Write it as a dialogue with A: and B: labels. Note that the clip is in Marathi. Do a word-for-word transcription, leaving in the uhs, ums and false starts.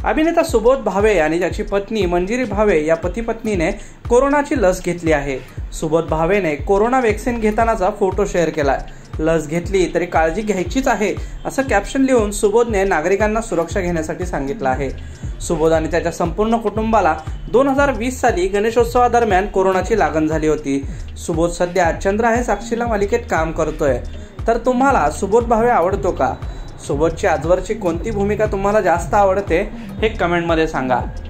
A: अभिनेता सुबोध भावे आणि त्याची पत्नी मंजिरी भावे या पती पत्नीने कोरोनाची लस घेतली आहे। सुबोध भावेने कोरोना वॅक्सिन घेतानाचा फोटो शेअर केलाय। लस घेतली तरी काळजी घ्यायचीच आहे असं कॅप्शन लिहून सुबोधने नागरिकांना सुरक्षा घेण्यासाठी सांगितलं आहे। सुबोध आणि त्याच्या संपूर्ण कुटुंबाला दोन हजार वीस साली गणेशोत्सवादरम्यान कोरोनाची लागण झाली होती। सुबोध सध्या चंद्र आहे साक्षीला मालिकेत काम करतोय। तर तुम्हाला सुबोध भावे आवडतो का? सुबोधची आजवरची कोणती भूमिका तुम्हाला जास्त आवडते हे कमेंटमध्ये सांगा।